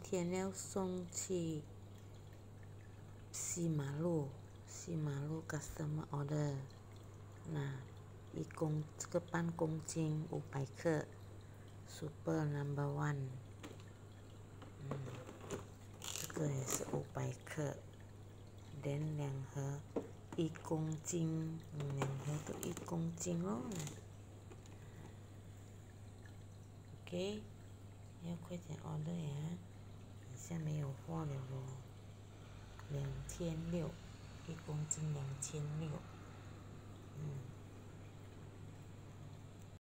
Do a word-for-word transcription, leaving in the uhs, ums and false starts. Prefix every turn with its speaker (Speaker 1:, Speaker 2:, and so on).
Speaker 1: 天要送去西马路，西马路 customer order， 那一公这个半公斤五百克 ，super number one， 嗯，这个也是五百克，连两盒一公斤，嗯，两盒都一公斤咯。OK， 要快点 order 呀，等下没有货了咯。两千六，一公斤两千六。